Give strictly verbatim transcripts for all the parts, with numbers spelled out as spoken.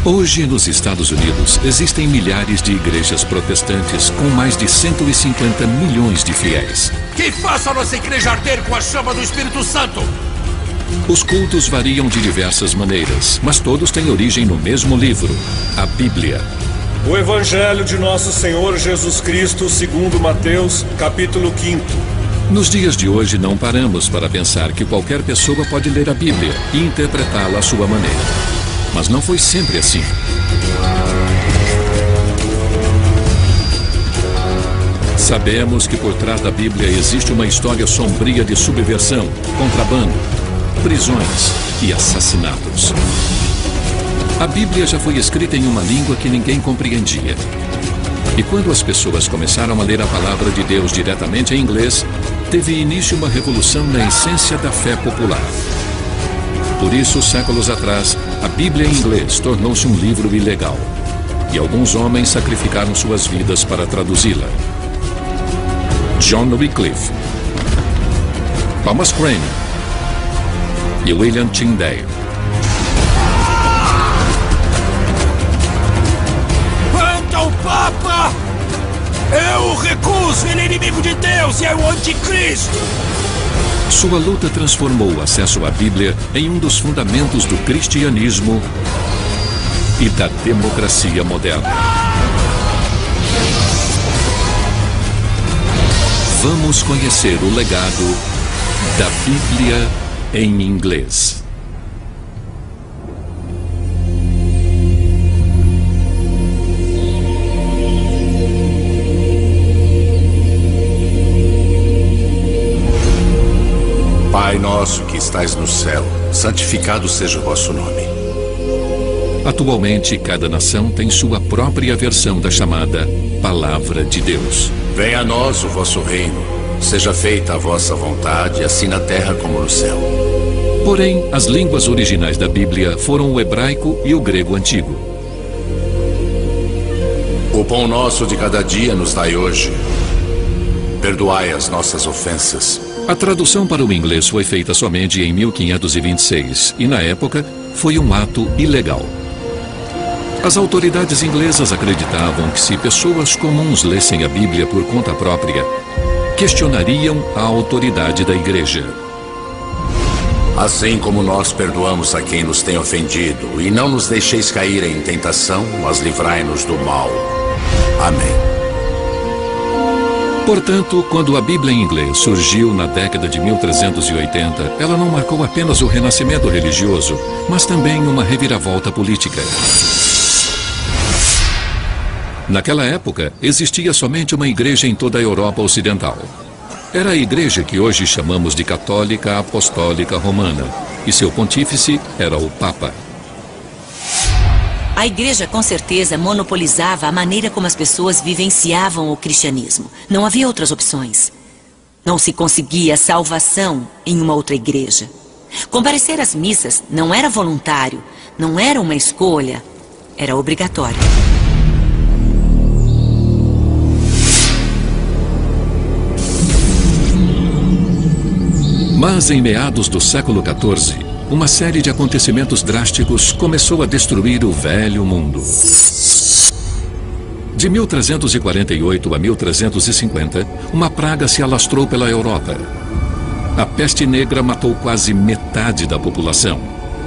Hoje, nos Estados Unidos, existem milhares de igrejas protestantes com mais de cento e cinquenta milhões de fiéis. Que faça a nossa igreja arder com a chama do Espírito Santo! Os cultos variam de diversas maneiras, mas todos têm origem no mesmo livro, a Bíblia. O Evangelho de Nosso Senhor Jesus Cristo, segundo Mateus, capítulo quinto. Nos dias de hoje, não paramos para pensar que qualquer pessoa pode ler a Bíblia e interpretá-la à sua maneira. Mas não foi sempre assim. Sabemos que por trás da Bíblia existe uma história sombria de subversão, contrabando, prisões e assassinatos. A Bíblia já foi escrita em uma língua que ninguém compreendia. E quando as pessoas começaram a ler a palavra de Deus diretamente em inglês, teve início uma revolução na essência da fé popular. Por isso, séculos atrás, a Bíblia em inglês tornou-se um livro ilegal. E alguns homens sacrificaram suas vidas para traduzi-la. John Wycliffe, Thomas Cranmer e William Tyndale. Quanto ao Papa, eu o recuso, ele é inimigo de Deus e é o anticristo. Sua luta transformou o acesso à Bíblia em um dos fundamentos do cristianismo e da democracia moderna. Vamos conhecer o legado da Bíblia em inglês. Pai nosso que estais no céu, santificado seja o vosso nome. Atualmente, cada nação tem sua própria versão da chamada Palavra de Deus. Venha a nós o vosso reino, seja feita a vossa vontade, assim na terra como no céu. Porém, as línguas originais da Bíblia foram o hebraico e o grego antigo. O pão nosso de cada dia nos dai hoje. Perdoai as nossas ofensas. A tradução para o inglês foi feita somente em mil quinhentos e vinte e seis e, na época, foi um ato ilegal. As autoridades inglesas acreditavam que se pessoas comuns lessem a Bíblia por conta própria, questionariam a autoridade da igreja. Assim como nós perdoamos a quem nos tem ofendido, e não nos deixeis cair em tentação, mas livrai-nos do mal. Amém. Portanto, quando a Bíblia em inglês surgiu na década de mil trezentos e oitenta, ela não marcou apenas o renascimento religioso, mas também uma reviravolta política. Naquela época, existia somente uma igreja em toda a Europa Ocidental. Era a igreja que hoje chamamos de Católica Apostólica Romana, e seu pontífice era o Papa. A igreja, com certeza, monopolizava a maneira como as pessoas vivenciavam o cristianismo. Não havia outras opções. Não se conseguia salvação em uma outra igreja. Comparecer às missas não era voluntário, não era uma escolha, era obrigatório. Mas em meados do século quatorze, uma série de acontecimentos drásticos começou a destruir o velho mundo. De mil trezentos e quarenta e oito a mil trezentos e cinquenta, uma praga se alastrou pela Europa. A peste negra matou quase metade da população.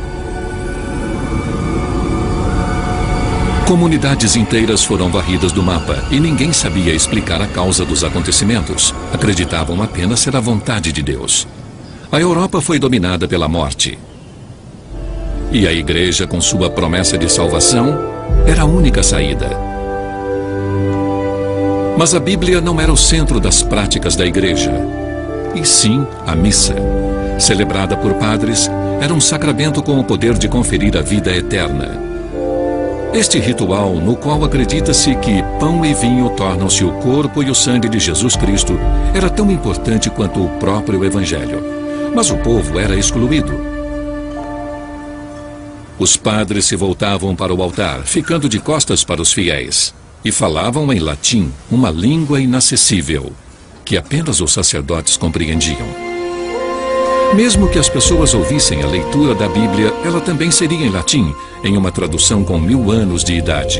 Comunidades inteiras foram varridas do mapa e ninguém sabia explicar a causa dos acontecimentos. Acreditavam apenas ser a vontade de Deus. A Europa foi dominada pela morte. E a igreja, com sua promessa de salvação, era a única saída. Mas a Bíblia não era o centro das práticas da igreja, e sim a missa. Celebrada por padres, era um sacramento com o poder de conferir a vida eterna. Este ritual, no qual acredita-se que pão e vinho tornam-se o corpo e o sangue de Jesus Cristo, era tão importante quanto o próprio Evangelho. Mas o povo era excluído. Os padres se voltavam para o altar, ficando de costas para os fiéis, e falavam em latim, uma língua inacessível, que apenas os sacerdotes compreendiam. Mesmo que as pessoas ouvissem a leitura da Bíblia, ela também seria em latim, em uma tradução com mil anos de idade.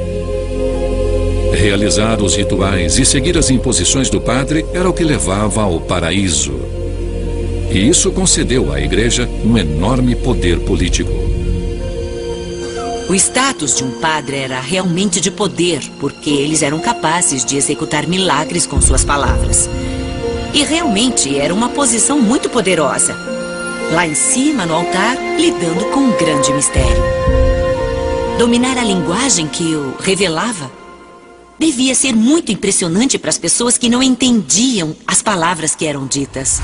Realizar os rituais e seguir as imposições do padre era o que levava ao paraíso. E isso concedeu à igreja um enorme poder político. O status de um padre era realmente de poder, porque eles eram capazes de executar milagres com suas palavras. E realmente era uma posição muito poderosa. Lá em cima, no altar, lidando com um grande mistério. Dominar a linguagem que o revelava devia ser muito impressionante para as pessoas que não entendiam as palavras que eram ditas.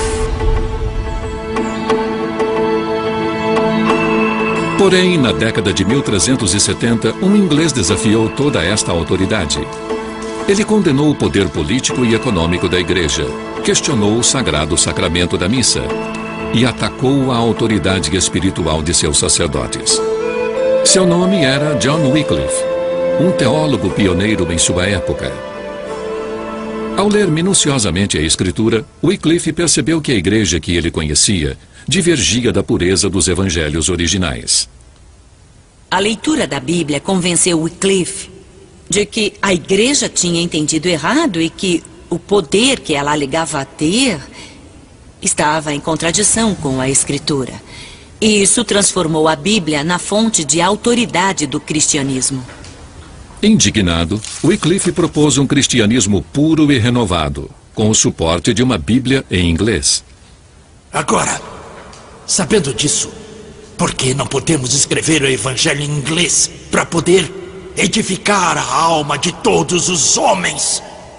Porém, na década de mil trezentos e setenta, um inglês desafiou toda esta autoridade. Ele condenou o poder político e econômico da igreja, questionou o sagrado sacramento da missa e atacou a autoridade espiritual de seus sacerdotes. Seu nome era John Wycliffe, um teólogo pioneiro em sua época. Ao ler minuciosamente a Escritura, Wycliffe percebeu que a igreja que ele conhecia divergia da pureza dos evangelhos originais. A leitura da Bíblia convenceu Wycliffe de que a igreja tinha entendido errado e que o poder que ela alegava ter estava em contradição com a Escritura. E isso transformou a Bíblia na fonte de autoridade do cristianismo. Indignado, Wycliffe propôs um cristianismo puro e renovado, com o suporte de uma Bíblia em inglês. Agora, sabendo disso, por que não podemos escrever o Evangelho em inglês para poder edificar a alma de todos os homens?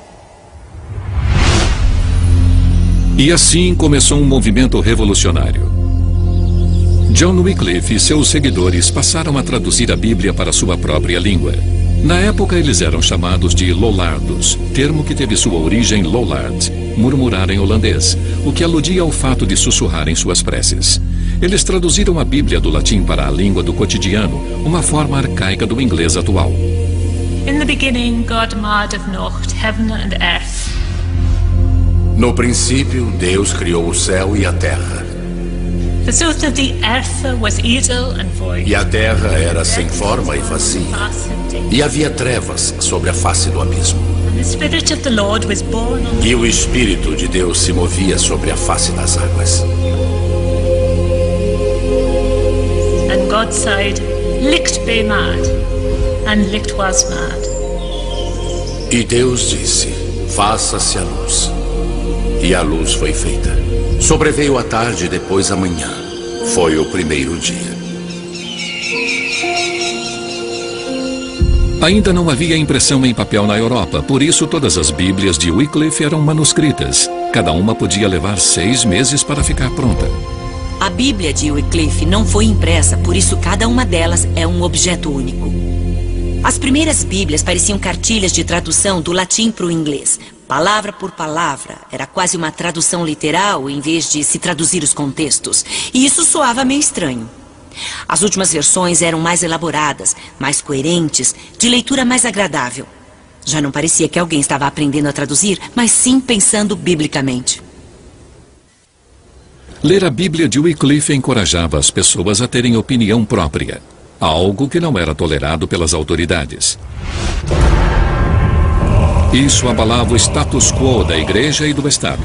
E assim começou um movimento revolucionário. John Wycliffe e seus seguidores passaram a traduzir a Bíblia para sua própria língua. Na época, eles eram chamados de Lollardos, termo que teve sua origem Lollard, murmurar em holandês, o que aludia ao fato de sussurrar em suas preces. Eles traduziram a Bíblia do latim para a língua do cotidiano, uma forma arcaica do inglês atual. In the beginning, God made of Nocht heaven and earth. No princípio, Deus criou o céu e a terra. The truth of the earth was idle and void. E a terra era sem forma e vazia. E havia trevas sobre a face do abismo. The Spirit of the Lord was born on... E o Espírito de Deus se movia sobre a face das águas. And God said, Licht be mad. And licht was mad. E Deus disse, faça-se a luz. E a luz foi feita. Sobreveio a tarde e depois a manhã. Foi o primeiro dia. Ainda não havia impressão em papel na Europa, por isso todas as Bíblias de Wycliffe eram manuscritas. Cada uma podia levar seis meses para ficar pronta. A Bíblia de Wycliffe não foi impressa, por isso cada uma delas é um objeto único. As primeiras Bíblias pareciam cartilhas de tradução do latim para o inglês. Palavra por palavra, era quase uma tradução literal em vez de se traduzir os contextos. E isso soava meio estranho. As últimas versões eram mais elaboradas, mais coerentes, de leitura mais agradável. Já não parecia que alguém estava aprendendo a traduzir, mas sim pensando biblicamente. Ler a Bíblia de Wycliffe encorajava as pessoas a terem opinião própria, algo que não era tolerado pelas autoridades. Isso abalava o status quo da igreja e do Estado.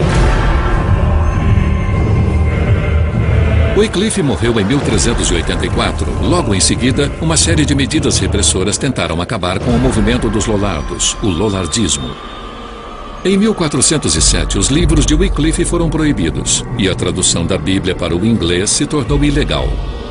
Wycliffe morreu em mil trezentos e oitenta e quatro. Logo em seguida, uma série de medidas repressoras tentaram acabar com o movimento dos Lollardos, o Lollardismo. Em mil quatrocentos e sete, os livros de Wycliffe foram proibidos e a tradução da Bíblia para o inglês se tornou ilegal.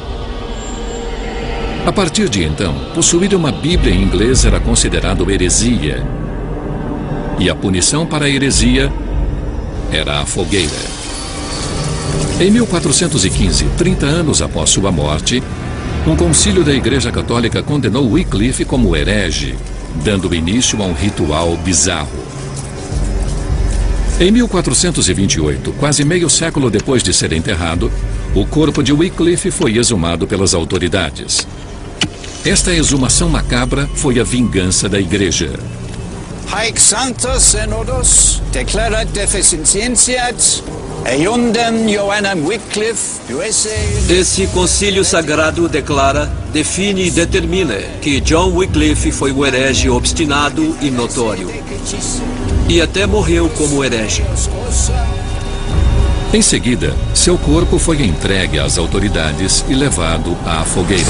A partir de então, possuir uma Bíblia em inglês era considerado heresia. E a punição para a heresia era a fogueira. Em mil quatrocentos e quinze, trinta anos após sua morte, um concílio da Igreja Católica condenou Wycliffe como herege, dando início a um ritual bizarro. Em mil quatrocentos e vinte e oito, quase meio século depois de ser enterrado, o corpo de Wycliffe foi exumado pelas autoridades. Esta exumação macabra foi a vingança da Igreja. Haec Sanctus Synodus declarat deficientiae Esse concílio sagrado declara, define e determina que John Wycliffe foi um herege obstinado e notório. E até morreu como herege. Em seguida, seu corpo foi entregue às autoridades e levado à fogueira.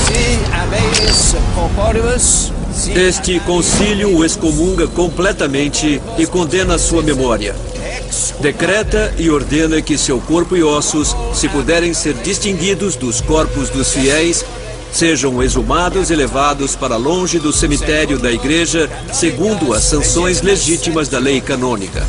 Este concílio o excomunga completamente e condena sua memória. Decreta e ordena que seu corpo e ossos, se puderem ser distinguidos dos corpos dos fiéis, sejam exumados e levados para longe do cemitério da igreja, segundo as sanções legítimas da lei canônica.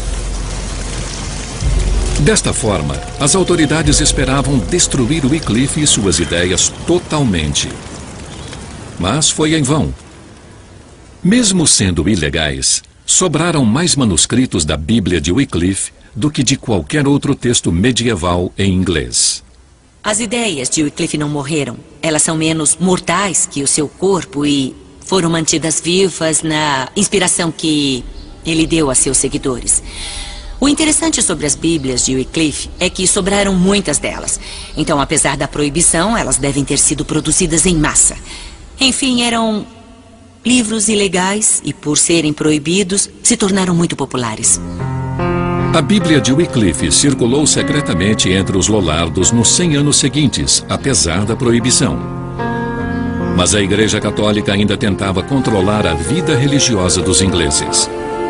Desta forma, as autoridades esperavam destruir Wycliffe e suas ideias totalmente. Mas foi em vão. Mesmo sendo ilegais, sobraram mais manuscritos da Bíblia de Wycliffe do que de qualquer outro texto medieval em inglês. As ideias de Wycliffe não morreram. Elas são menos mortais que o seu corpo e foram mantidas vivas na inspiração que ele deu a seus seguidores. O interessante sobre as Bíblias de Wycliffe é que sobraram muitas delas. Então, apesar da proibição, elas devem ter sido produzidas em massa. Enfim, eram livros ilegais e, por serem proibidos, se tornaram muito populares. A Bíblia de Wycliffe circulou secretamente entre os lollardos nos cem anos seguintes, apesar da proibição. Mas a Igreja Católica ainda tentava controlar a vida religiosa dos ingleses.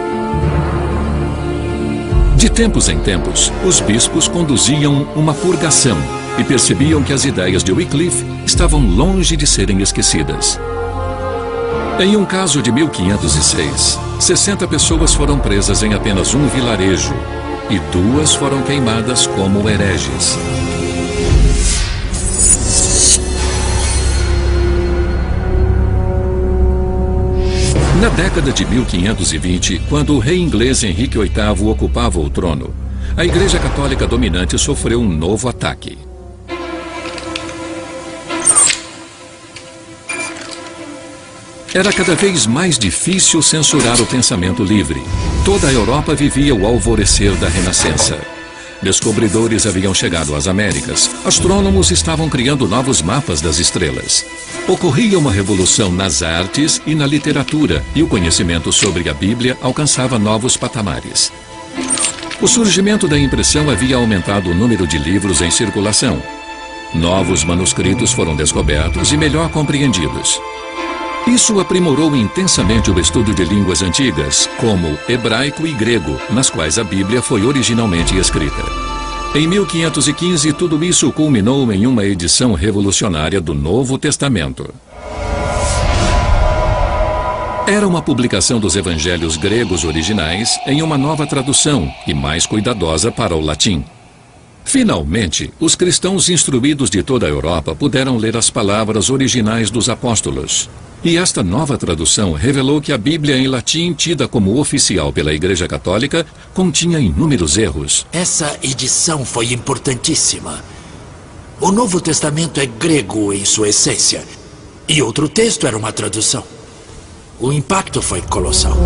De tempos em tempos, os bispos conduziam uma purgação e percebiam que as ideias de Wycliffe estavam longe de serem esquecidas. Em um caso de mil quinhentos e seis, sessenta pessoas foram presas em apenas um vilarejo e duas foram queimadas como hereges. Na década de mil quinhentos e vinte, quando o rei inglês Henrique oitavo ocupava o trono, a Igreja Católica dominante sofreu um novo ataque. Era cada vez mais difícil censurar o pensamento livre. Toda a Europa vivia o alvorecer da Renascença. Descobridores haviam chegado às Américas. Astrônomos estavam criando novos mapas das estrelas. Ocorria uma revolução nas artes e na literatura, e o conhecimento sobre a Bíblia alcançava novos patamares. O surgimento da impressão havia aumentado o número de livros em circulação. Novos manuscritos foram descobertos e melhor compreendidos. Isso aprimorou intensamente o estudo de línguas antigas, como hebraico e grego, nas quais a Bíblia foi originalmente escrita. Em mil quinhentos e quinze, tudo isso culminou em uma edição revolucionária do Novo Testamento. Era uma publicação dos evangelhos gregos originais em uma nova tradução e mais cuidadosa para o latim. Finalmente, os cristãos instruídos de toda a Europa puderam ler as palavras originais dos apóstolos. E esta nova tradução revelou que a Bíblia em latim, tida como oficial pela Igreja Católica, continha inúmeros erros. Essa edição foi importantíssima. O Novo Testamento é grego em sua essência, e outro texto era uma tradução. O impacto foi colossal.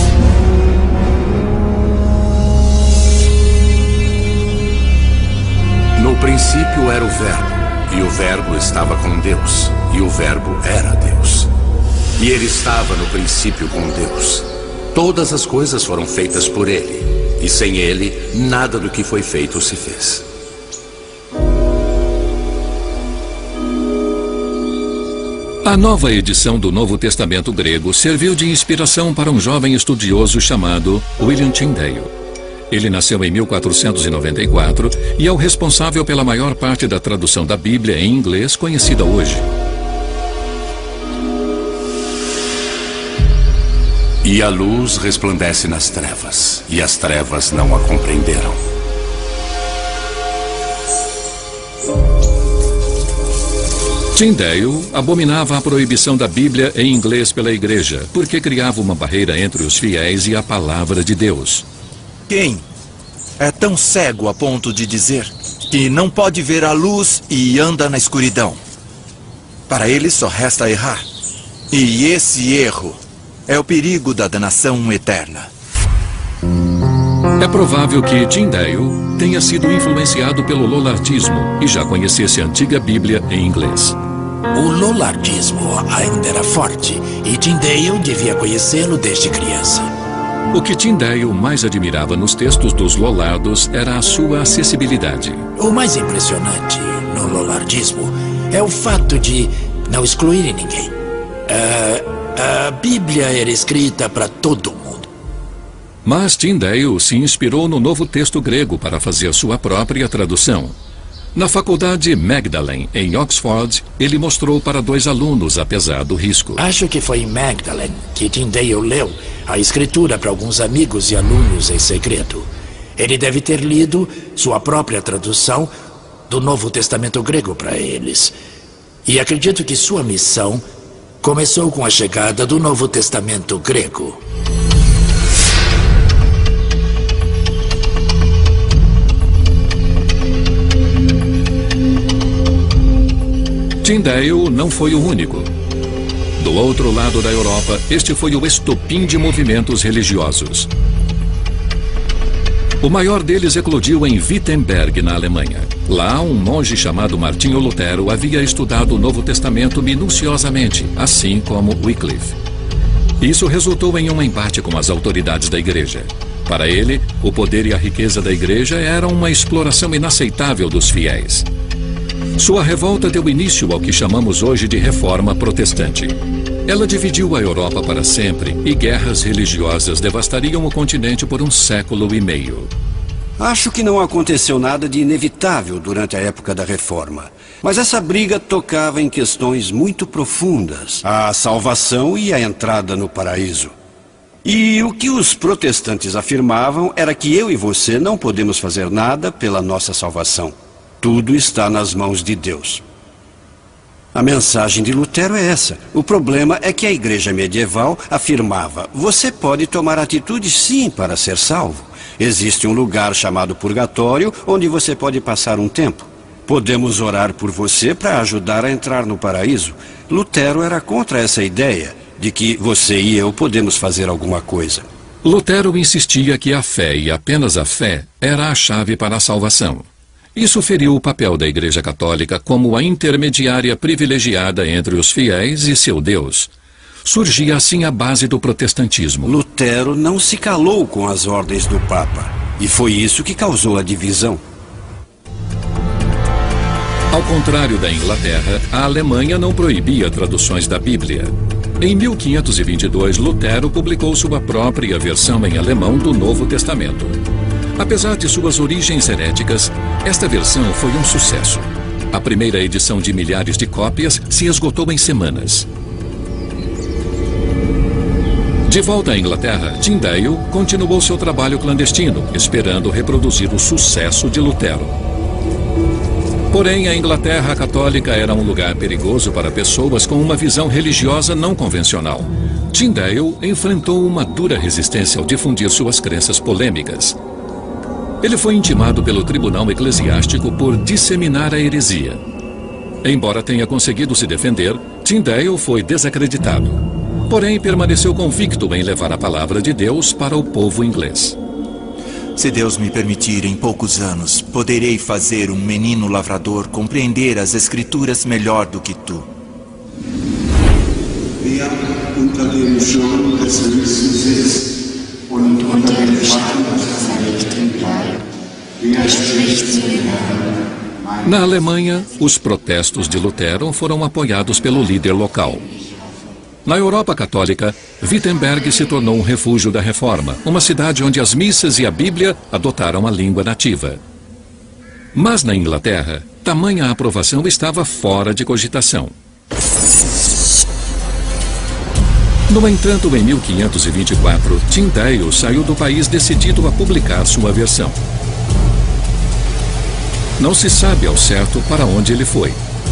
No princípio era o Verbo, e o Verbo estava com Deus, e o Verbo era Deus. E ele estava no princípio com Deus. Todas as coisas foram feitas por ele, e sem ele, nada do que foi feito se fez. A nova edição do Novo Testamento grego serviu de inspiração para um jovem estudioso chamado William Tyndale. Ele nasceu em mil quatrocentos e noventa e quatro e é o responsável pela maior parte da tradução da Bíblia em inglês conhecida hoje. E a luz resplandece nas trevas, e as trevas não a compreenderam. Tyndale abominava a proibição da Bíblia em inglês pela Igreja, porque criava uma barreira entre os fiéis e a palavra de Deus. Quem é tão cego a ponto de dizer que não pode ver a luz e anda na escuridão? Para ele só resta errar. E esse erro é o perigo da danação eterna. É provável que Tyndale tenha sido influenciado pelo lollardismo e já conhecesse a antiga Bíblia em inglês. O lollardismo ainda era forte e Tyndale devia conhecê-lo desde criança. O que Tyndale mais admirava nos textos dos lollardos era a sua acessibilidade. O mais impressionante no lollardismo é o fato de não excluírem ninguém. A, a Bíblia era escrita para todo mundo. Mas Tyndale se inspirou no novo texto grego para fazer sua própria tradução. Na faculdade Magdalen, em Oxford, ele mostrou para dois alunos, apesar do risco. Acho que foi em Magdalen que Tyndale leu a escritura para alguns amigos e alunos em segredo. Ele deve ter lido sua própria tradução do Novo Testamento grego para eles. E acredito que sua missão começou com a chegada do Novo Testamento grego. Tyndale não foi o único. Do outro lado da Europa, este foi o estopim de movimentos religiosos. O maior deles eclodiu em Wittenberg, na Alemanha. Lá, um monge chamado Martinho Lutero havia estudado o Novo Testamento minuciosamente, assim como Wycliffe. Isso resultou em um embate com as autoridades da igreja. Para ele, o poder e a riqueza da igreja eram uma exploração inaceitável dos fiéis. Sua revolta deu início ao que chamamos hoje de Reforma Protestante. Ela dividiu a Europa para sempre e guerras religiosas devastariam o continente por um século e meio. Acho que não aconteceu nada de inevitável durante a época da Reforma. Mas essa briga tocava em questões muito profundas. A salvação e a entrada no paraíso. E o que os protestantes afirmavam era que eu e você não podemos fazer nada pela nossa salvação. Tudo está nas mãos de Deus. A mensagem de Lutero é essa. O problema é que a igreja medieval afirmava: você pode tomar atitude sim para ser salvo. Existe um lugar chamado purgatório onde você pode passar um tempo. Podemos orar por você para ajudar a entrar no paraíso. Lutero era contra essa ideia de que você e eu podemos fazer alguma coisa. Lutero insistia que a fé e apenas a fé era a chave para a salvação. Isso feriu o papel da Igreja Católica como a intermediária privilegiada entre os fiéis e seu Deus. Surgia assim a base do protestantismo. Lutero não se calou com as ordens do Papa, e foi isso que causou a divisão. Ao contrário da Inglaterra, a Alemanha não proibia traduções da Bíblia. Em mil quinhentos e vinte e dois, Lutero publicou sua própria versão em alemão do Novo Testamento. Apesar de suas origens heréticas, esta versão foi um sucesso. A primeira edição de milhares de cópias se esgotou em semanas. De volta à Inglaterra, Tyndale continuou seu trabalho clandestino, esperando reproduzir o sucesso de Lutero. Porém, a Inglaterra católica era um lugar perigoso para pessoas com uma visão religiosa não convencional. Tyndale enfrentou uma dura resistência ao difundir suas crenças polêmicas. Ele foi intimado pelo tribunal eclesiástico por disseminar a heresia. Embora tenha conseguido se defender, Tyndale foi desacreditado. Porém, permaneceu convicto em levar a palavra de Deus para o povo inglês. Se Deus me permitir, em poucos anos, poderei fazer um menino lavrador compreender as Escrituras melhor do que tu. Wer unter dem Schirm des Höchsten sitzt und unter dem Schatten des Allmächtigen bleibt, der spricht zu den Herren. Na Alemanha, os protestos de Lutero foram apoiados pelo líder local. Na Europa Católica, Wittenberg se tornou um refúgio da Reforma, uma cidade onde as missas e a Bíblia adotaram a língua nativa. Mas na Inglaterra, tamanha aprovação estava fora de cogitação. No entanto, em mil quinhentos e vinte e quatro, Tyndale saiu do país decidido a publicar sua versão. Não se sabe ao certo para onde ele foi.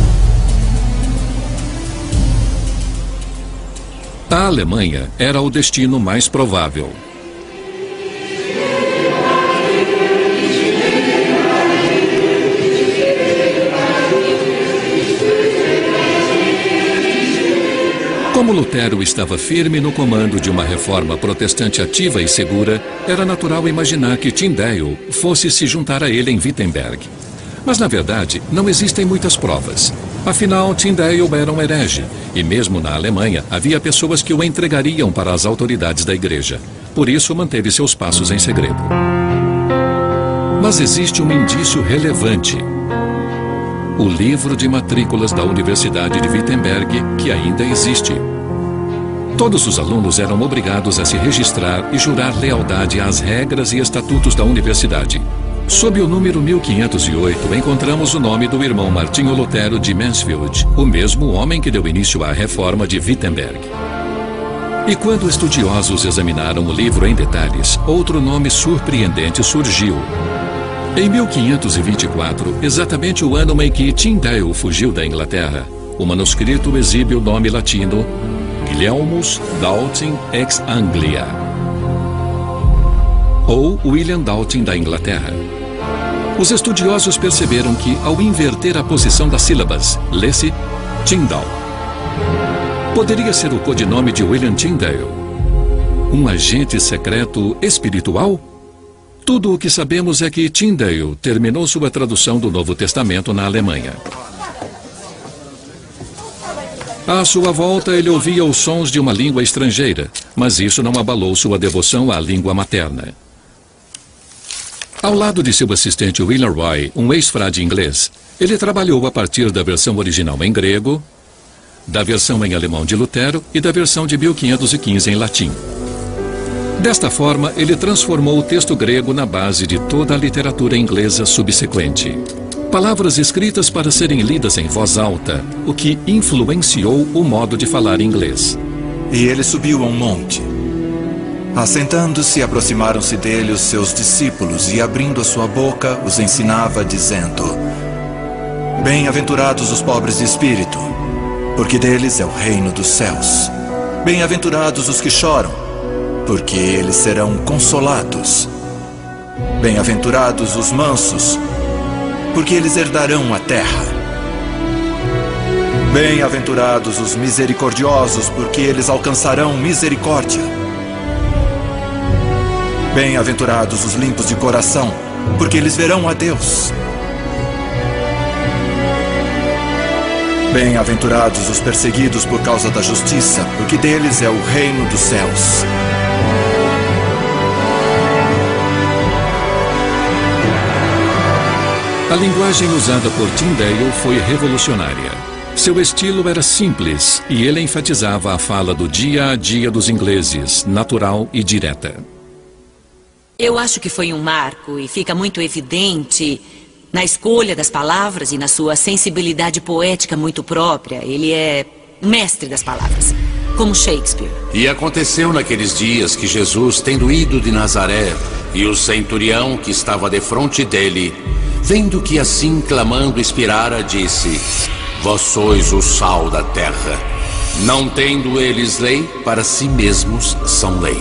A Alemanha era o destino mais provável. Como Lutero estava firme no comando de uma reforma protestante ativa e segura, era natural imaginar que Tyndale fosse se juntar a ele em Wittenberg. Mas, na verdade, não existem muitas provas. Afinal, Tyndale era um herege, e mesmo na Alemanha havia pessoas que o entregariam para as autoridades da igreja. Por isso, manteve seus passos em segredo. Mas existe um indício relevante. O livro de matrículas da Universidade de Wittenberg, que ainda existe. Todos os alunos eram obrigados a se registrar e jurar lealdade às regras e estatutos da universidade. Sob o número mil quinhentos e oito, encontramos o nome do irmão Martinho Lutero de Mansfield, o mesmo homem que deu início à reforma de Wittenberg. E quando estudiosos examinaram o livro em detalhes, outro nome surpreendente surgiu. Em mil quinhentos e vinte e quatro, exatamente o ano em que Tyndale fugiu da Inglaterra, o manuscrito exibe o nome latino Guilhelmus Daltin ex Anglia, ou William Daltin da Inglaterra. Os estudiosos perceberam que, ao inverter a posição das sílabas, lê-se Tyndall. Poderia ser o codinome de William Tyndale, um agente secreto espiritual? Tudo o que sabemos é que Tyndale terminou sua tradução do Novo Testamento na Alemanha. À sua volta, ele ouvia os sons de uma língua estrangeira, mas isso não abalou sua devoção à língua materna. Ao lado de seu assistente William Roy, um ex-frade inglês, ele trabalhou a partir da versão original em grego, da versão em alemão de Lutero e da versão de mil quinhentos e quinze em latim. Desta forma, ele transformou o texto grego na base de toda a literatura inglesa subsequente. Palavras escritas para serem lidas em voz alta, o que influenciou o modo de falar inglês. E ele subiu a um monte. Assentando-se, aproximaram-se dele os seus discípulos e, abrindo a sua boca, os ensinava, dizendo: Bem-aventurados os pobres de espírito, porque deles é o reino dos céus. Bem-aventurados os que choram, porque eles serão consolados. Bem-aventurados os mansos, porque eles herdarão a terra. Bem-aventurados os misericordiosos, porque eles alcançarão misericórdia. Bem-aventurados os limpos de coração, porque eles verão a Deus. Bem-aventurados os perseguidos por causa da justiça, porque deles é o reino dos céus. A linguagem usada por Tyndale foi revolucionária. Seu estilo era simples e ele enfatizava a fala do dia a dia dos ingleses, natural e direta. Eu acho que foi um marco e fica muito evidente na escolha das palavras e na sua sensibilidade poética muito própria. Ele é mestre das palavras, como Shakespeare. E aconteceu naqueles dias que Jesus, tendo ido de Nazaré, e o centurião que estava defronte dele, vendo que assim clamando expirara, disse: Vós sois o sal da terra. Não tendo eles lei, para si mesmos são lei.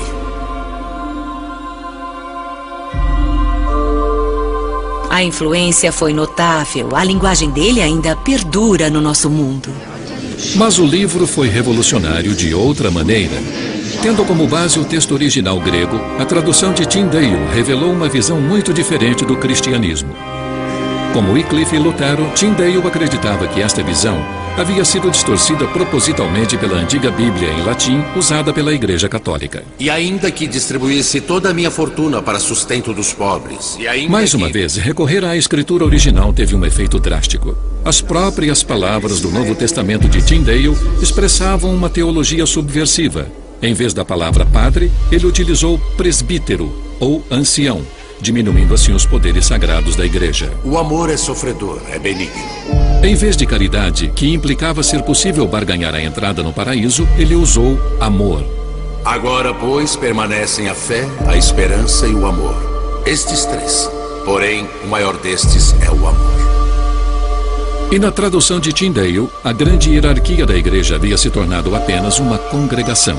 A influência foi notável. A linguagem dele ainda perdura no nosso mundo. Mas o livro foi revolucionário de outra maneira. Tendo como base o texto original grego, a tradução de Tyndale revelou uma visão muito diferente do cristianismo. Como Wycliffe e Lutero, Tyndale acreditava que esta visão havia sido distorcida propositalmente pela antiga Bíblia em latim, usada pela Igreja Católica. E ainda que distribuísse toda a minha fortuna para sustento dos pobres. E ainda Mais uma que... vez, recorrer à escritura original teve um efeito drástico. As próprias palavras do Novo Testamento de Tyndale expressavam uma teologia subversiva. Em vez da palavra padre, ele utilizou presbítero ou ancião, diminuindo assim os poderes sagrados da igreja. O amor é sofredor, é benigno. Em vez de caridade, que implicava ser possível barganhar a entrada no paraíso, ele usou amor. Agora, pois, permanecem a fé, a esperança e o amor. Estes três. Porém, o maior destes é o amor. E na tradução de Tyndale, a grande hierarquia da igreja havia se tornado apenas uma congregação.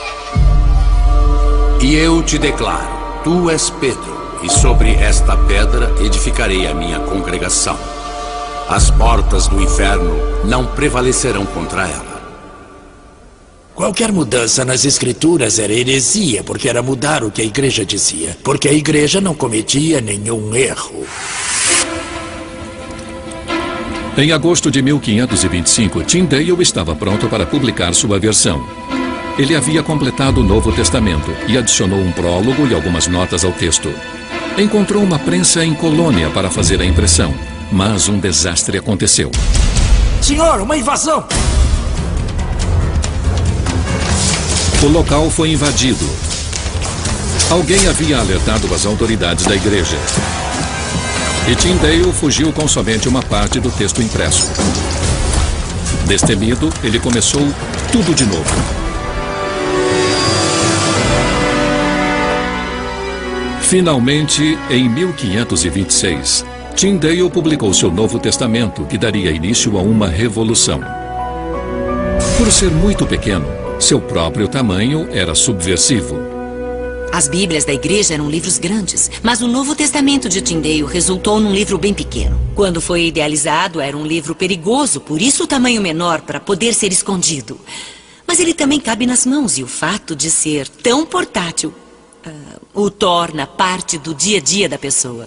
E eu te declaro, tu és Pedro, e sobre esta pedra edificarei a minha congregação. As portas do inferno não prevalecerão contra ela. Qualquer mudança nas escrituras era heresia, porque era mudar o que a igreja dizia. Porque a igreja não cometia nenhum erro. Em agosto de mil quinhentos e vinte e cinco, Tyndale estava pronto para publicar sua versão. Ele havia completado o Novo Testamento e adicionou um prólogo e algumas notas ao texto. Encontrou uma prensa em Colônia para fazer a impressão, mas um desastre aconteceu. Senhor, uma invasão! O local foi invadido. Alguém havia alertado as autoridades da igreja. E Tyndale fugiu com somente uma parte do texto impresso. Destemido, ele começou tudo de novo. Finalmente, em mil quinhentos e vinte e seis, Tyndale publicou seu Novo Testamento, que daria início a uma revolução. Por ser muito pequeno, seu próprio tamanho era subversivo. As Bíblias da igreja eram livros grandes, mas o Novo Testamento de Tyndale resultou num livro bem pequeno. Quando foi idealizado, era um livro perigoso, por isso o tamanho menor, para poder ser escondido. Mas ele também cabe nas mãos, e o fato de ser tão portátil uh, o torna parte do dia a dia da pessoa.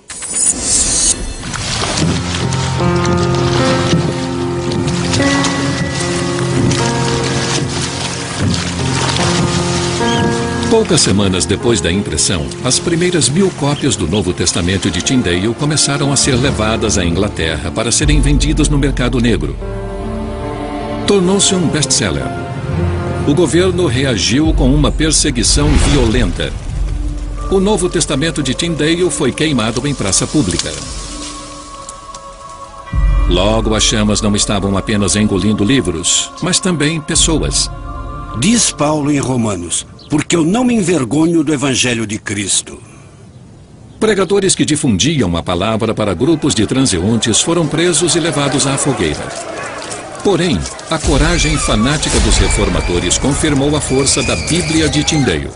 Poucas semanas depois da impressão, as primeiras mil cópias do Novo Testamento de Tyndale começaram a ser levadas à Inglaterra para serem vendidas no mercado negro. Tornou-se um best-seller. O governo reagiu com uma perseguição violenta. O Novo Testamento de Tyndale foi queimado em praça pública. Logo, as chamas não estavam apenas engolindo livros, mas também pessoas. Diz Paulo em Romanos: porque eu não me envergonho do Evangelho de Cristo. Pregadores que difundiam a palavra para grupos de transeuntes foram presos e levados à fogueira. Porém, a coragem fanática dos reformadores confirmou a força da Bíblia de Tyndale.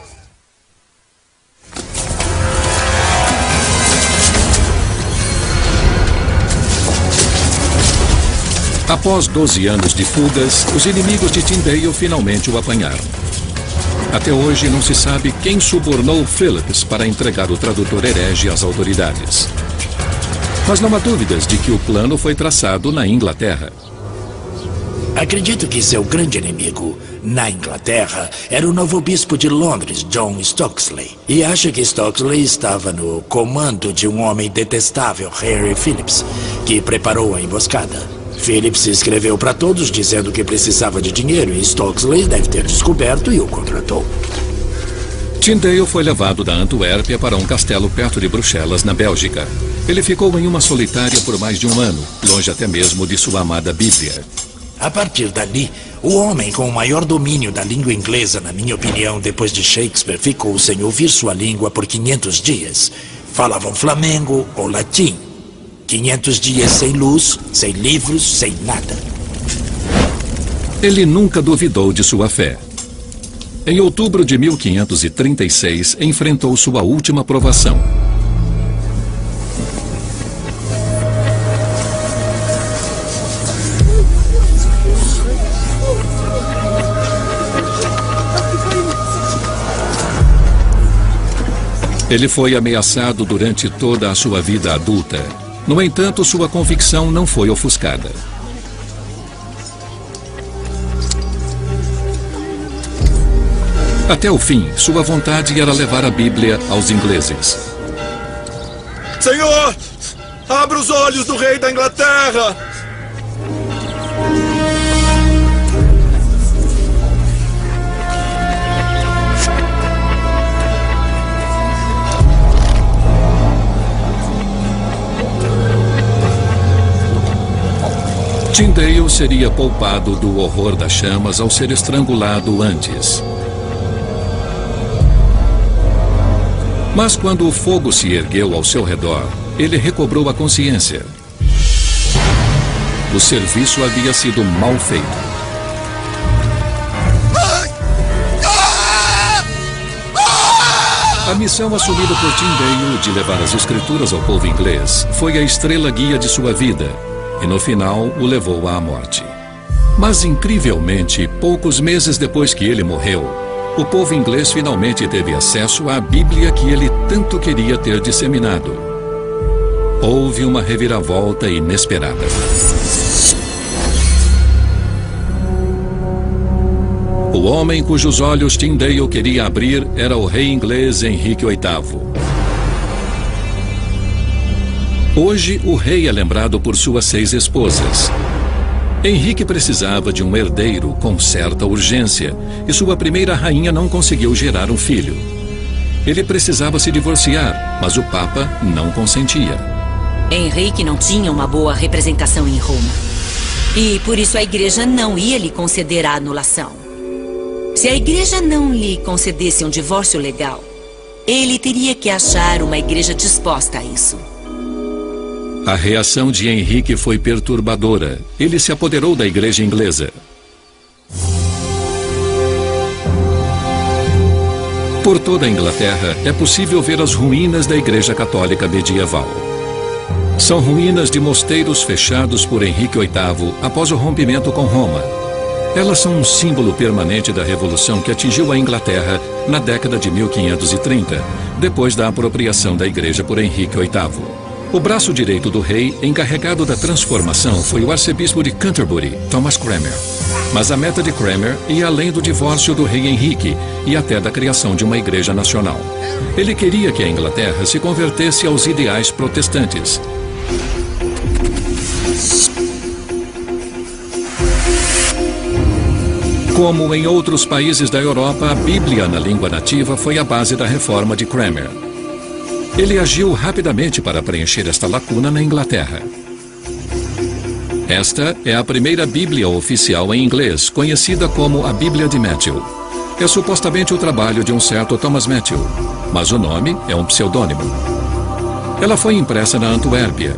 Após doze anos de fugas, os inimigos de Tyndale finalmente o apanharam. Até hoje não se sabe quem subornou Phillips para entregar o tradutor herege às autoridades. Mas não há dúvidas de que o plano foi traçado na Inglaterra. Acredito que seu grande inimigo na Inglaterra era o novo bispo de Londres, John Stokesley. E acha que Stokesley estava no comando de um homem detestável, Harry Phillips, que preparou a emboscada. Phillips escreveu para todos dizendo que precisava de dinheiro e Stokesley deve ter descoberto e o contratou. Tyndale foi levado da Antuérpia para um castelo perto de Bruxelas, na Bélgica. Ele ficou em uma solitária por mais de um ano, longe até mesmo de sua amada Bíblia. A partir dali, o homem com o maior domínio da língua inglesa, na minha opinião, depois de Shakespeare, ficou sem ouvir sua língua por quinhentos dias. Falavam flamengo ou latim. quinhentos dias sem luz, sem livros, sem nada. Ele nunca duvidou de sua fé. Em outubro de mil quinhentos e trinta e seis, enfrentou sua última provação. Ele foi ameaçado durante toda a sua vida adulta. No entanto, sua convicção não foi ofuscada. Até o fim, sua vontade era levar a Bíblia aos ingleses. Senhor, abra os olhos do rei da Inglaterra! Tyndale seria poupado do horror das chamas ao ser estrangulado antes. Mas quando o fogo se ergueu ao seu redor, ele recobrou a consciência. O serviço havia sido mal feito. A missão assumida por Tyndale de levar as escrituras ao povo inglês foi a estrela guia de sua vida. E no final, o levou à morte. Mas, incrivelmente, poucos meses depois que ele morreu, o povo inglês finalmente teve acesso à Bíblia que ele tanto queria ter disseminado. Houve uma reviravolta inesperada. O homem cujos olhos Tyndale queria abrir era o rei inglês Henrique oitavo. Hoje, o rei é lembrado por suas seis esposas. Henrique precisava de um herdeiro com certa urgência, e sua primeira rainha não conseguiu gerar um filho. Ele precisava se divorciar, mas o Papa não consentia. Henrique não tinha uma boa representação em Roma. E por isso a igreja não ia lhe conceder a anulação. Se a igreja não lhe concedesse um divórcio legal, ele teria que achar uma igreja disposta a isso. A reação de Henrique foi perturbadora. Ele se apoderou da igreja inglesa. Por toda a Inglaterra, é possível ver as ruínas da igreja católica medieval. São ruínas de mosteiros fechados por Henrique oitavo após o rompimento com Roma. Elas são um símbolo permanente da revolução que atingiu a Inglaterra na década de mil quinhentos e trinta, depois da apropriação da igreja por Henrique oitavo. O braço direito do rei, encarregado da transformação, foi o arcebispo de Canterbury, Thomas Cranmer. Mas a meta de Cranmer ia além do divórcio do rei Henrique e até da criação de uma igreja nacional. Ele queria que a Inglaterra se convertesse aos ideais protestantes. Como em outros países da Europa, a Bíblia na língua nativa foi a base da reforma de Cranmer. Ele agiu rapidamente para preencher esta lacuna na Inglaterra. Esta é a primeira Bíblia oficial em inglês, conhecida como a Bíblia de Matthew. É supostamente o trabalho de um certo Thomas Matthew, mas o nome é um pseudônimo. Ela foi impressa na Antuérpia.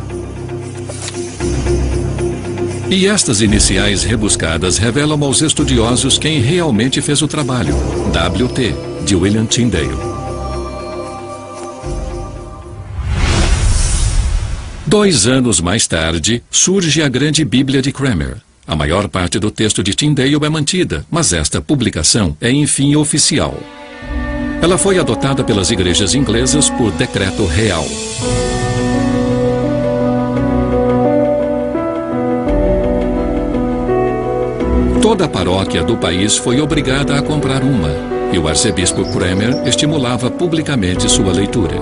E estas iniciais rebuscadas revelam aos estudiosos quem realmente fez o trabalho, W T, de William Tyndale. Dois anos mais tarde, surge a grande Bíblia de Cranmer. A maior parte do texto de Tyndale é mantida, mas esta publicação é enfim oficial. Ela foi adotada pelas igrejas inglesas por decreto real. Toda a paróquia do país foi obrigada a comprar uma, e o arcebispo Cranmer estimulava publicamente sua leitura.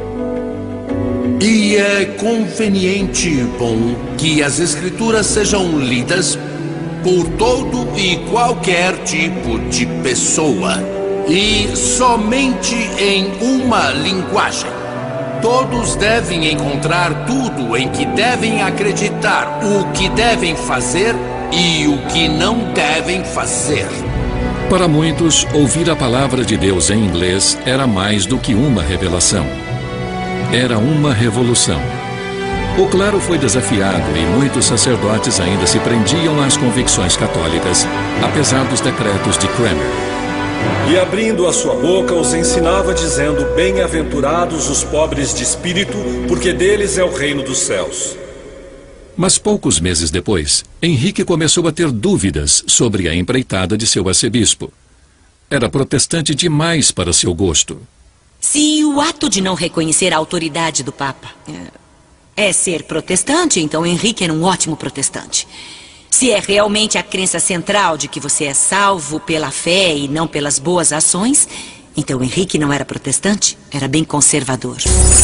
E é conveniente e bom que as escrituras sejam lidas por todo e qualquer tipo de pessoa, e somente em uma linguagem. Todos devem encontrar tudo em que devem acreditar, o que devem fazer e o que não devem fazer. Para muitos, ouvir a palavra de Deus em inglês era mais do que uma revelação. Era uma revolução. O clero foi desafiado e muitos sacerdotes ainda se prendiam às convicções católicas, apesar dos decretos de Cranmer. E abrindo a sua boca, os ensinava dizendo: bem-aventurados os pobres de espírito, porque deles é o reino dos céus. Mas poucos meses depois, Henrique começou a ter dúvidas sobre a empreitada de seu arcebispo. Era protestante demais para seu gosto. Se o ato de não reconhecer a autoridade do Papa é ser protestante, então Henrique era um ótimo protestante. Se é realmente a crença central de que você é salvo pela fé e não pelas boas ações, então Henrique não era protestante, era bem conservador.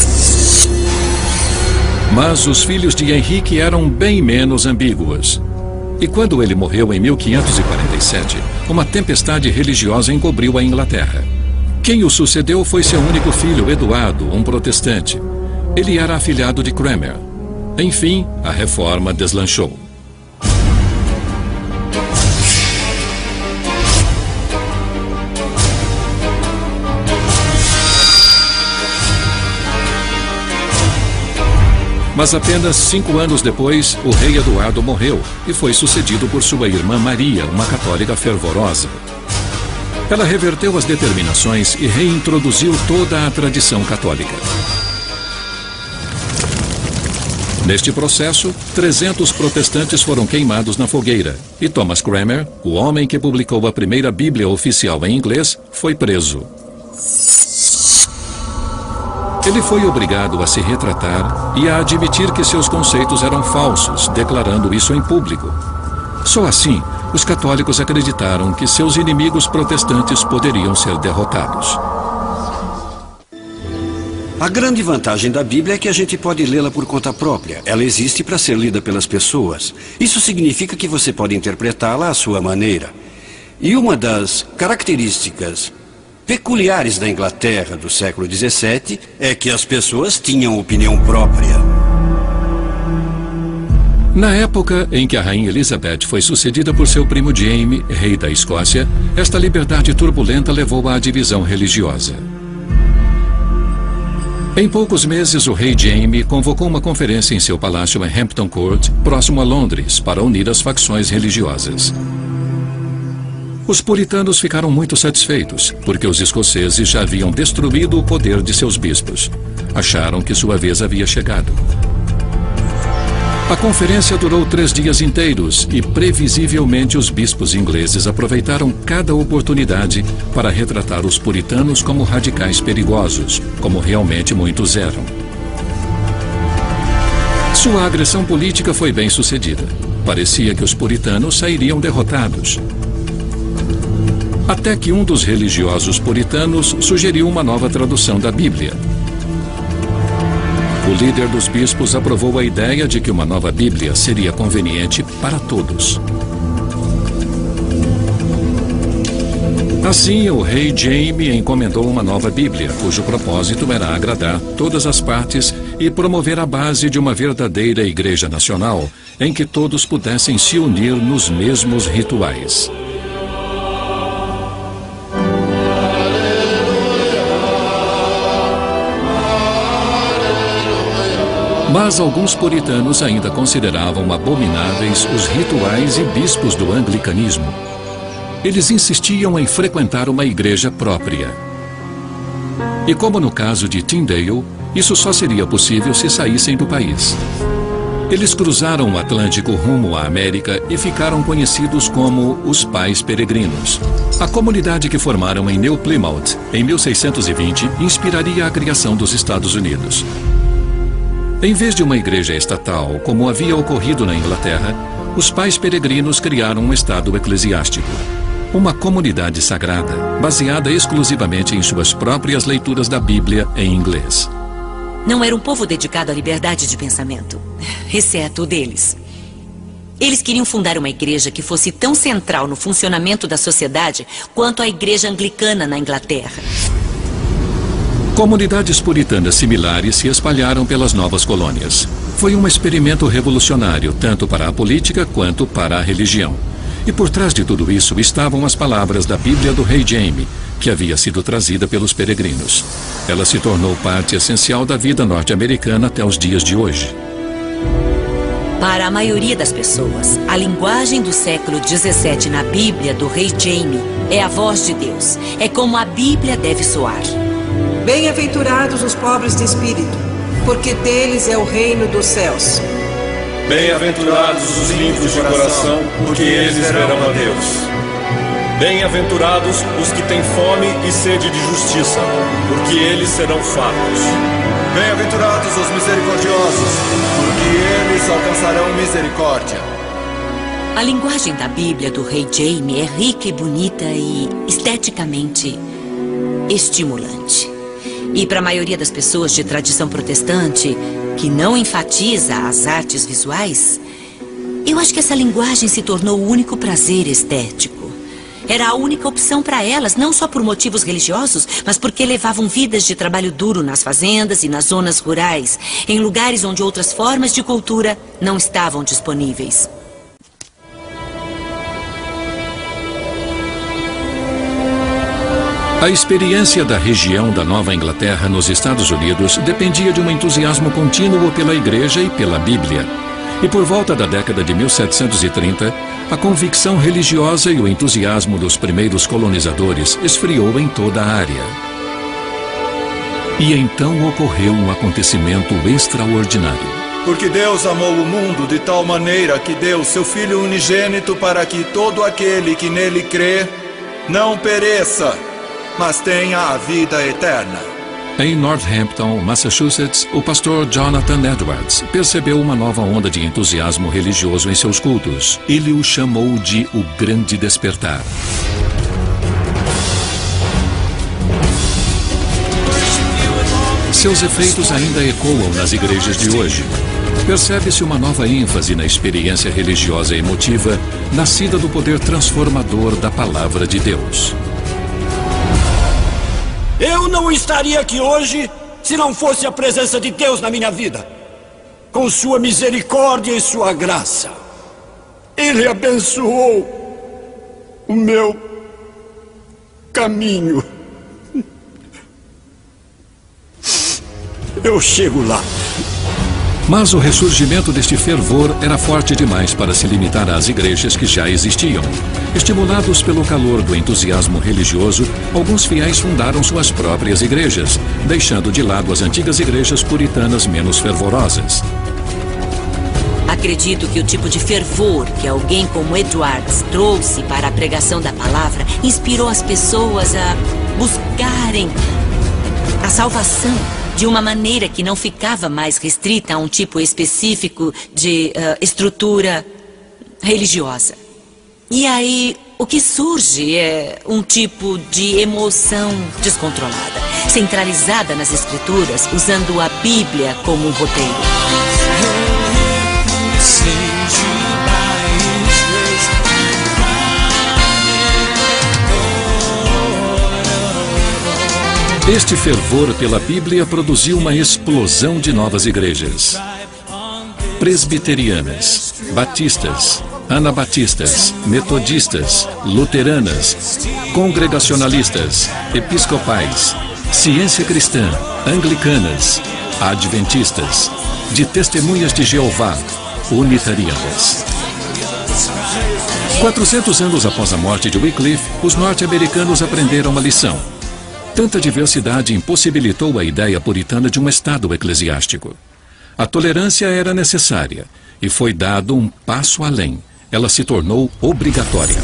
Mas os filhos de Henrique eram bem menos ambíguos. E quando ele morreu em mil quinhentos e quarenta e sete, uma tempestade religiosa encobriu a Inglaterra. Quem o sucedeu foi seu único filho, Eduardo, um protestante. Ele era afilhado de Cranmer. Enfim, a reforma deslanchou. Mas apenas cinco anos depois, o rei Eduardo morreu e foi sucedido por sua irmã Maria, uma católica fervorosa. Ela reverteu as determinações e reintroduziu toda a tradição católica. Neste processo, trezentos protestantes foram queimados na fogueira e Thomas Cranmer, o homem que publicou a primeira Bíblia oficial em inglês, foi preso. Ele foi obrigado a se retratar e a admitir que seus conceitos eram falsos, declarando isso em público. Só assim, os católicos acreditaram que seus inimigos protestantes poderiam ser derrotados. A grande vantagem da Bíblia é que a gente pode lê-la por conta própria. Ela existe para ser lida pelas pessoas. Isso significa que você pode interpretá-la à sua maneira. E uma das características peculiares da Inglaterra do século dezessete é que as pessoas tinham opinião própria. Na época em que a rainha Elizabeth foi sucedida por seu primo Jaime, rei da Escócia, esta liberdade turbulenta levou à divisão religiosa. Em poucos meses, o rei Jaime convocou uma conferência em seu palácio em Hampton Court, próximo a Londres, para unir as facções religiosas. Os puritanos ficaram muito satisfeitos, porque os escoceses já haviam destruído o poder de seus bispos. Acharam que sua vez havia chegado. A conferência durou três dias inteiros e, previsivelmente, os bispos ingleses aproveitaram cada oportunidade para retratar os puritanos como radicais perigosos, como realmente muitos eram. Sua agressão política foi bem sucedida. Parecia que os puritanos sairiam derrotados. Até que um dos religiosos puritanos sugeriu uma nova tradução da Bíblia. O líder dos bispos aprovou a ideia de que uma nova Bíblia seria conveniente para todos. Assim, o rei Jaime encomendou uma nova Bíblia, cujo propósito era agradar todas as partes e promover a base de uma verdadeira Igreja Nacional, em que todos pudessem se unir nos mesmos rituais. Mas alguns puritanos ainda consideravam abomináveis os rituais e bispos do anglicanismo. Eles insistiam em frequentar uma igreja própria. E como no caso de Tyndale, isso só seria possível se saíssem do país. Eles cruzaram o Atlântico rumo à América e ficaram conhecidos como os Pais Peregrinos. A comunidade que formaram em New Plymouth, em mil seiscentos e vinte, inspiraria a criação dos Estados Unidos. Em vez de uma igreja estatal, como havia ocorrido na Inglaterra, os Pais Peregrinos criaram um estado eclesiástico. Uma comunidade sagrada, baseada exclusivamente em suas próprias leituras da Bíblia em inglês. Não era um povo dedicado à liberdade de pensamento, exceto o deles. Eles queriam fundar uma igreja que fosse tão central no funcionamento da sociedade quanto a igreja anglicana na Inglaterra. Comunidades puritanas similares se espalharam pelas novas colônias. Foi um experimento revolucionário, tanto para a política quanto para a religião. E por trás de tudo isso estavam as palavras da Bíblia do rei Jaime, que havia sido trazida pelos peregrinos. Ela se tornou parte essencial da vida norte-americana até os dias de hoje. Para a maioria das pessoas, a linguagem do século dezessete na Bíblia do rei Jaime é a voz de Deus. É como a Bíblia deve soar. Bem-aventurados os pobres de espírito, porque deles é o reino dos céus. Bem-aventurados os limpos de coração, porque eles verão a Deus. Bem-aventurados os que têm fome e sede de justiça, porque eles serão fartos. Bem-aventurados os misericordiosos, porque eles alcançarão misericórdia. A linguagem da Bíblia do rei Jaime é rica e bonita e esteticamente estimulante. E para a maioria das pessoas de tradição protestante, que não enfatiza as artes visuais, eu acho que essa linguagem se tornou o único prazer estético. Era a única opção para elas, não só por motivos religiosos, mas porque levavam vidas de trabalho duro nas fazendas e nas zonas rurais, em lugares onde outras formas de cultura não estavam disponíveis. A experiência da região da Nova Inglaterra nos Estados Unidos dependia de um entusiasmo contínuo pela Igreja e pela Bíblia. E por volta da década de mil setecentos e trinta, a convicção religiosa e o entusiasmo dos primeiros colonizadores esfriou em toda a área. E então ocorreu um acontecimento extraordinário. Porque Deus amou o mundo de tal maneira que deu seu Filho unigênito para que todo aquele que nele crê não pereça, mas tenha a vida eterna. Em Northampton, Massachusetts, o pastor Jonathan Edwards percebeu uma nova onda de entusiasmo religioso em seus cultos. Ele o chamou de o Grande Despertar. Seus efeitos ainda ecoam nas igrejas de hoje. Percebe-se uma nova ênfase na experiência religiosa emotiva, nascida do poder transformador da Palavra de Deus. Eu não estaria aqui hoje se não fosse a presença de Deus na minha vida. Com sua misericórdia e sua graça, Ele abençoou o meu caminho. Eu chego lá. Mas o ressurgimento deste fervor era forte demais para se limitar às igrejas que já existiam. Estimulados pelo calor do entusiasmo religioso, alguns fiéis fundaram suas próprias igrejas, deixando de lado as antigas igrejas puritanas menos fervorosas. Acredito que o tipo de fervor que alguém como Edwards trouxe para a pregação da palavra inspirou as pessoas a buscarem a salvação de uma maneira que não ficava mais restrita a um tipo específico de uh, estrutura religiosa. E aí, o que surge é um tipo de emoção descontrolada, centralizada nas escrituras, usando a Bíblia como um roteiro. Este fervor pela Bíblia produziu uma explosão de novas igrejas. Presbiterianas, batistas, anabatistas, metodistas, luteranas, congregacionalistas, episcopais, ciência cristã, anglicanas, adventistas, de testemunhas de Jeová, unitarianas. quatrocentos anos após a morte de Wycliffe, os norte-americanos aprenderam uma lição. Tanta diversidade impossibilitou a ideia puritana de um Estado eclesiástico. A tolerância era necessária e foi dado um passo além. Ela se tornou obrigatória.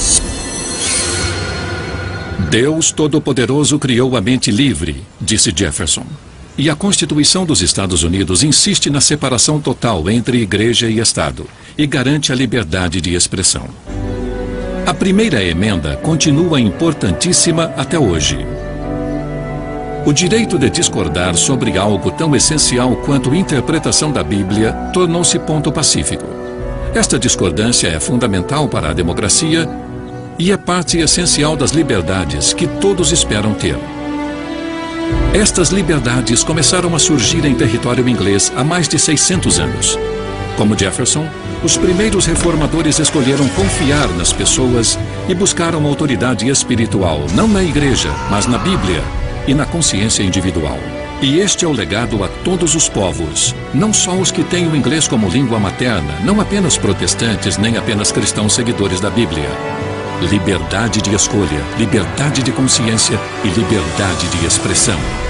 Deus Todo-Poderoso criou a mente livre, disse Jefferson. E a Constituição dos Estados Unidos insiste na separação total entre igreja e Estado e garante a liberdade de expressão. A primeira emenda continua importantíssima até hoje. O direito de discordar sobre algo tão essencial quanto a interpretação da Bíblia tornou-se ponto pacífico. Esta discordância é fundamental para a democracia e é parte essencial das liberdades que todos esperam ter. Estas liberdades começaram a surgir em território inglês há mais de seiscentos anos. Como Jefferson, os primeiros reformadores escolheram confiar nas pessoas e buscaram autoridade espiritual, não na igreja, mas na Bíblia e na consciência individual. E este é o legado a todos os povos, não só os que têm o inglês como língua materna, não apenas protestantes, nem apenas cristãos seguidores da Bíblia. Liberdade de escolha, liberdade de consciência e liberdade de expressão.